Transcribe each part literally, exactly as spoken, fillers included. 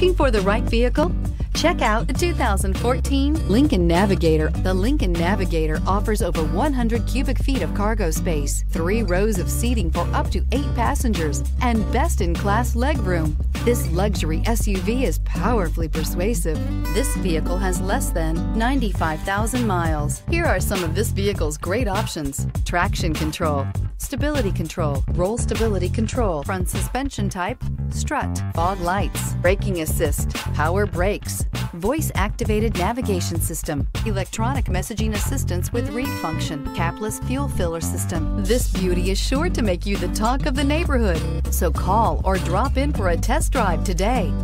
Looking for the right vehicle? Check out the two thousand fourteen Lincoln Navigator. The Lincoln Navigator offers over one hundred cubic feet of cargo space, three rows of seating for up to eight passengers, and best-in-class legroom. This luxury S U V is powerfully persuasive. This vehicle has less than ninety-five thousand miles. Here are some of this vehicle's great options: traction control, stability control, roll stability control, front suspension type, strut, fog lights, braking assist, power brakes, voice-activated navigation system, electronic messaging assistance with read function, capless fuel filler system. This beauty is sure to make you the talk of the neighborhood. So call or drop in for a test drive today.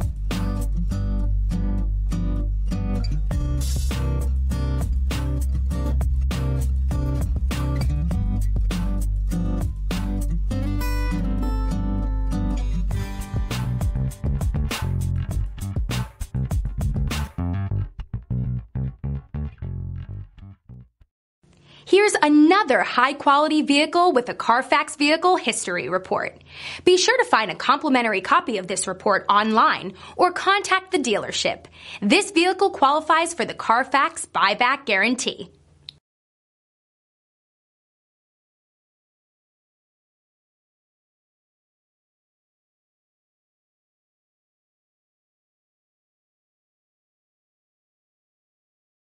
Here's another high-quality vehicle with a Carfax Vehicle History Report. Be sure to find a complimentary copy of this report online or contact the dealership. This vehicle qualifies for the Carfax Buyback Guarantee.